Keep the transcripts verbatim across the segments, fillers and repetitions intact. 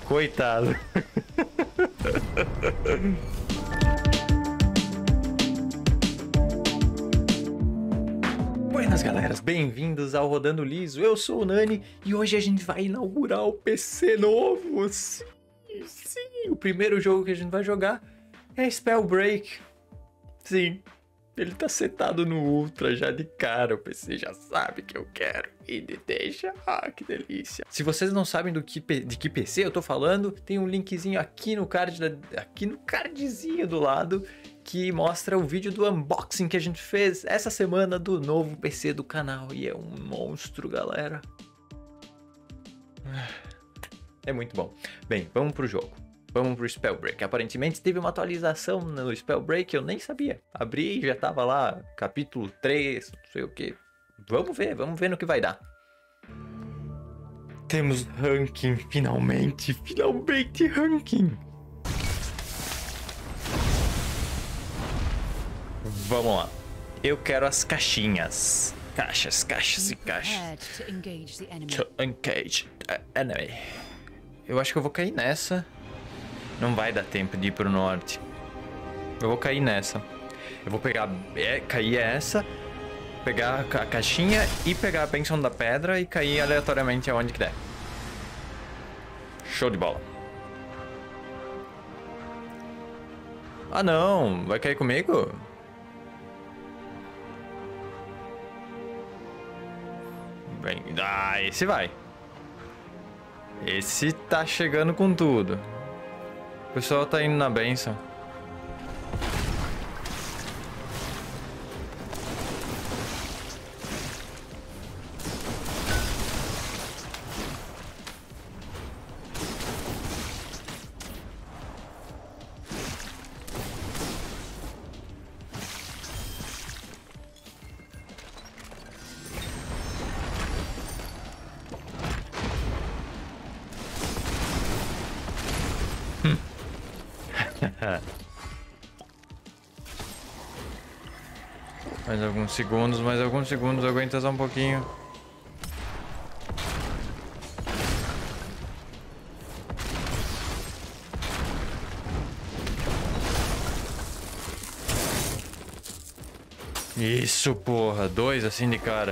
Coitado. Buenas, galeras, bem-vindos ao Rodando Liso. Eu sou o Nani e hoje a gente vai inaugurar o P C novo. Sim, sim, o primeiro jogo que a gente vai jogar é Spellbreak. Sim, ele tá setado no Ultra já de cara, o P C já sabe que eu quero e me deixa. Ah, que delícia. Se vocês não sabem do que, de que P C eu tô falando, tem um linkzinho aqui no card, da, aqui no cardzinho do lado, que mostra o vídeo do unboxing que a gente fez essa semana do novo P C do canal. E é um monstro, galera. É muito bom. Bem, vamos pro jogo. Vamos pro Spellbreak. Aparentemente teve uma atualização no Spellbreak, eu nem sabia. Abri e já tava lá, capítulo três, não sei o que. Vamos ver, vamos ver no que vai dar. Temos ranking, finalmente, finalmente ranking. Vamos lá. Eu quero as caixinhas. Caixas, caixas e caixas. To engage the enemy. Eu acho que eu vou cair nessa. Não vai dar tempo de ir pro norte. Eu vou cair nessa. Eu vou pegar... É, cair essa. Pegar a caixinha e pegar a bênção da pedra e cair aleatoriamente aonde que der. Show de bola. Ah não, vai cair comigo? Bem, ah, esse vai. Esse tá chegando com tudo. O pessoal tá indo na bênção. Mais alguns segundos, mais alguns segundos, aguenta só um pouquinho. Isso, porra, dois assim de cara.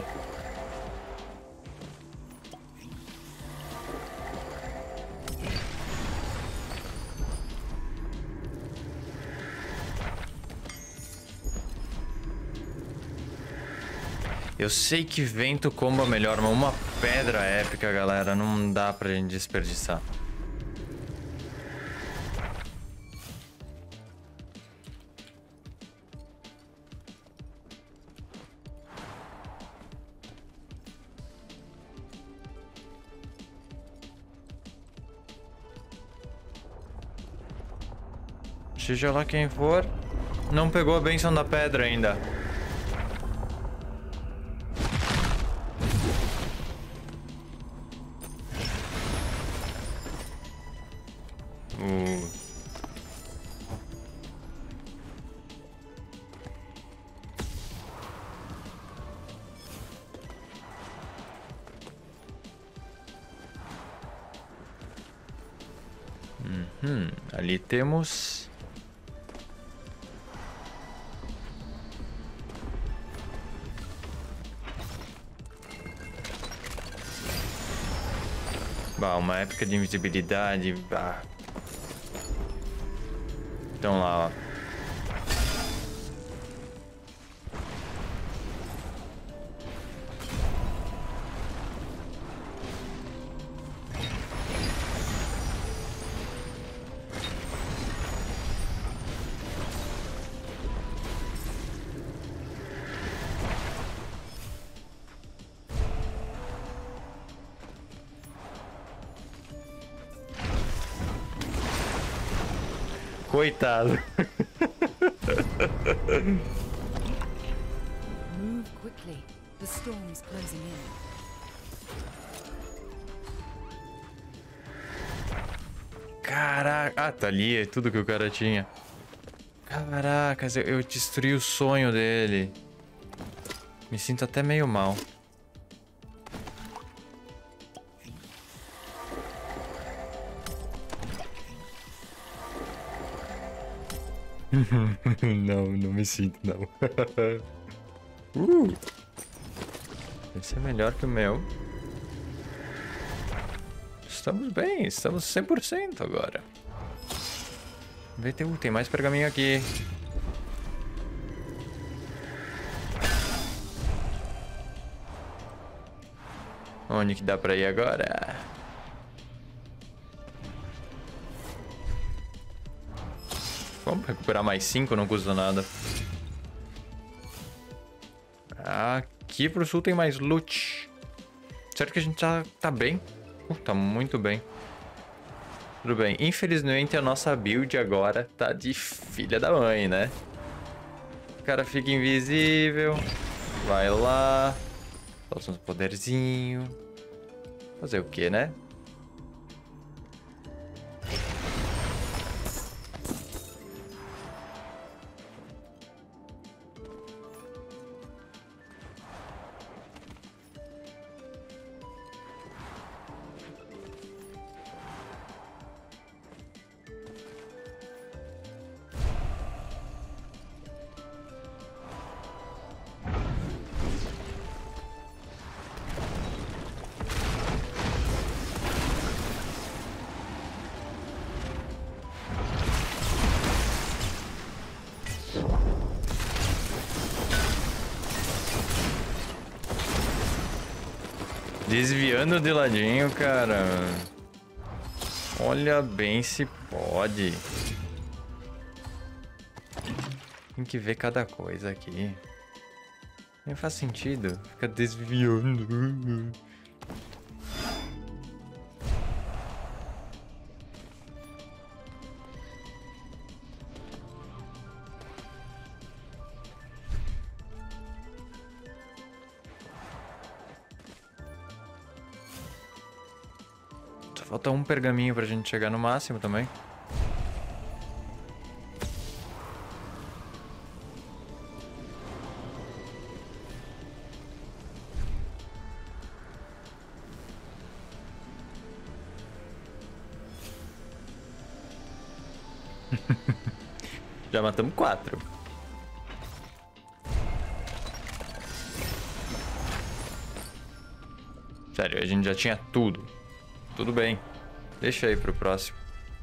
Eu sei que vento comba melhor, mas uma pedra épica, galera, não dá pra gente desperdiçar. Seja lá quem for, não pegou a bênção da pedra ainda. Uh. Uhum. Ali temos... Bah, uma época de invisibilidade. Bah. Então lá, ó. Coitado. Move quickly. The storm's closing in. Caraca. Ah, tá ali. É tudo que o cara tinha. Caracas, eu, eu destruí o sonho dele. Me sinto até meio mal. Não, não me sinto, não. uh, esse é melhor que o meu. Estamos bem, estamos cem por cento agora. Vê, tem, tem mais pergaminho aqui. Onde que dá pra ir agora? Vamos recuperar mais cinco, não custa nada. Aqui pro sul tem mais loot. Certo que a gente tá, tá bem. Uh, tá muito bem. Tudo bem. Infelizmente a nossa build agora tá de filha da mãe, né? O cara fica invisível. Vai lá. Solta uns poderzinho. Fazer o que, né? Desviando de ladinho, cara. Olha bem se pode. Tem que ver cada coisa aqui. Nem faz sentido. Fica desviando. Falta um pergaminho pra gente chegar no máximo também. Já matamos quatro. Sério, a gente já tinha tudo. Tudo bem. Deixa aí pro próximo.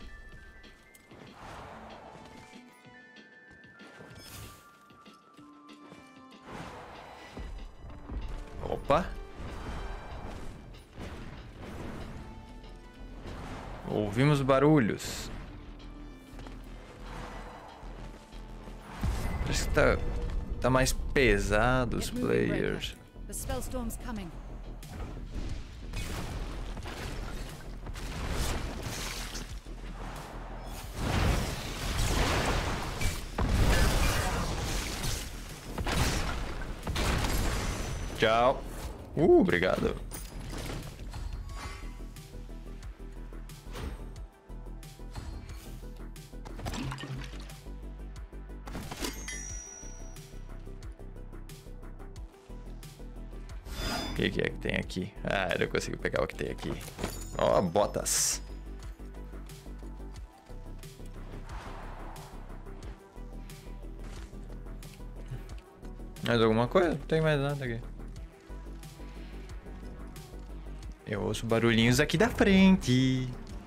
Opa. Ouvimos barulhos. Parece que tá, tá mais pesado os players. The spellstorm's coming. Tchau. Uh, obrigado. O que, que é que tem aqui? Ah, eu não consigo pegar o que tem aqui. Ó, oh, botas. Mais alguma coisa? Não tem mais nada aqui. Eu ouço barulhinhos aqui da frente.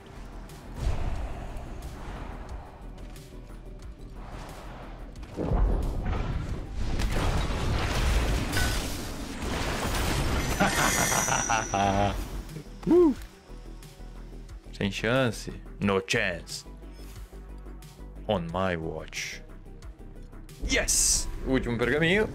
uh. Sem chance. No chance. On my watch. Yes! Último pergaminho.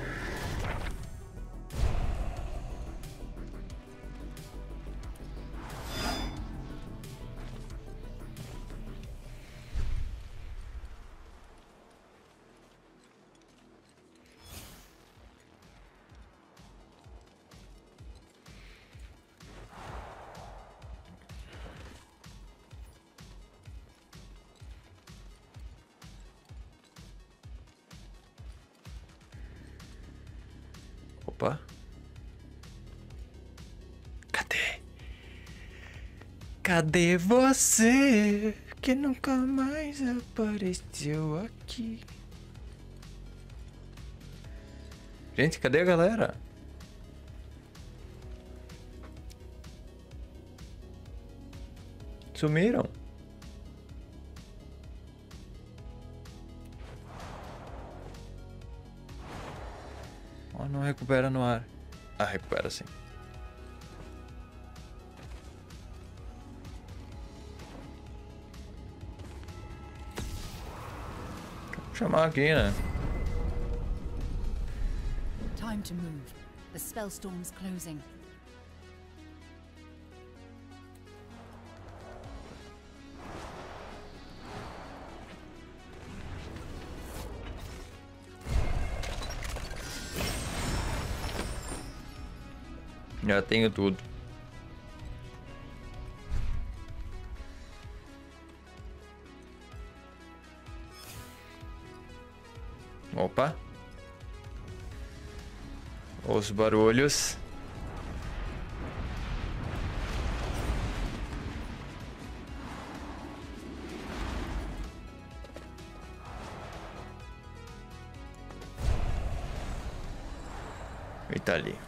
Opa. Cadê? Cadê você? que nunca mais apareceu aqui. Gente, cadê a galera? Sumiram. Oh, não recupera no ar. Ah, recupera sim. Vou chamar aqui, né? Time to move. The spell storm's closing. Já tenho tudo. Opa. Os barulhos. E tá ali.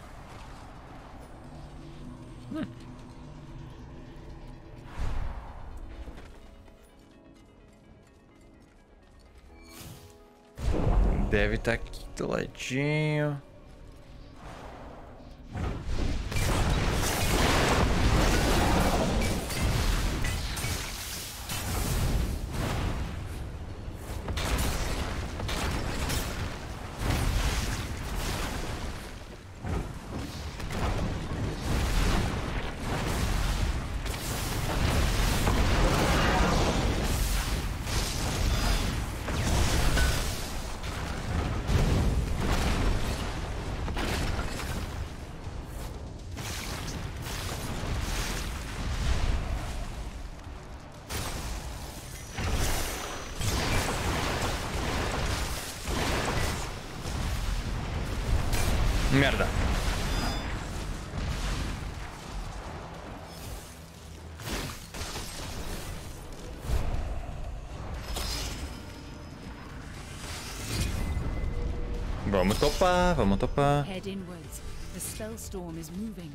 Hum. Deve estar aqui do ladinho. Merda. Vamos topar, vamos topar. Head inwards. The spell storm is moving.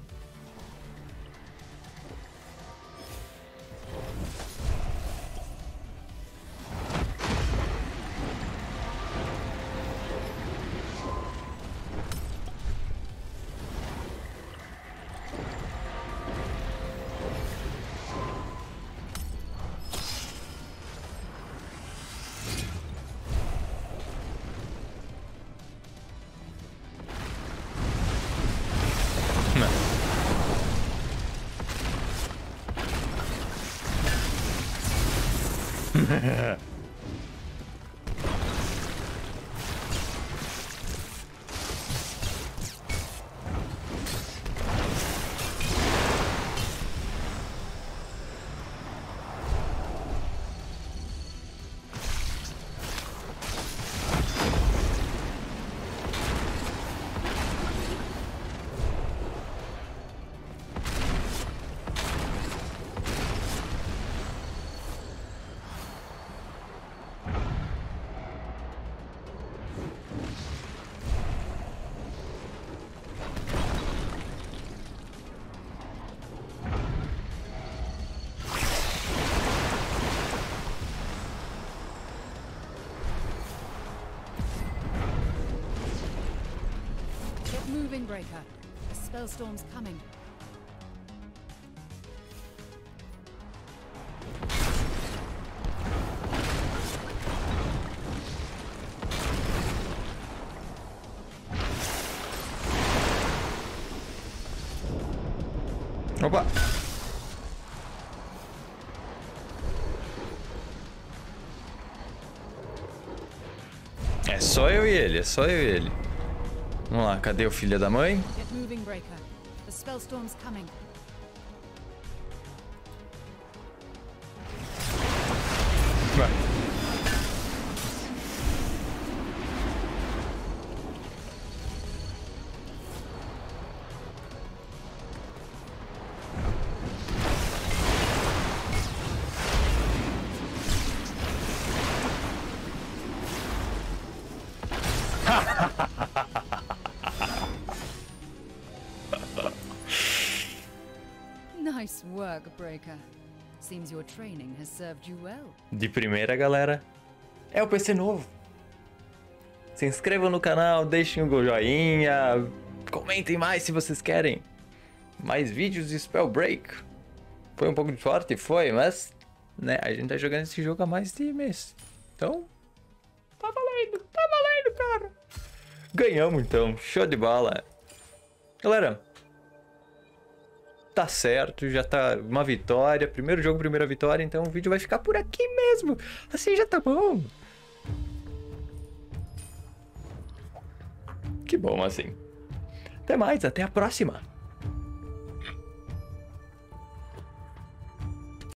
Moving breaker. The spell storm's coming. Opa. É só eu e ele, é só eu e ele. Vamos lá, cadê o filho da mãe? Get moving, breaker. The spell storm's coming. Vai. Nice work, Breaker. Seems your training has served you well. De primeira, galera, é o P C novo. Se inscrevam no canal, deixem o joinha, comentem mais se vocês querem. Mais vídeos de Spellbreak. Foi um pouco de sorte, foi, mas né, a gente tá jogando esse jogo há mais de mês. Então, tá valendo, tá valendo, cara. Ganhamos então, show de bola. Galera, tá certo, já tá uma vitória. Primeiro jogo, primeira vitória, então o vídeo vai ficar por aqui mesmo. Assim já tá bom. Que bom assim. Até mais, até a próxima.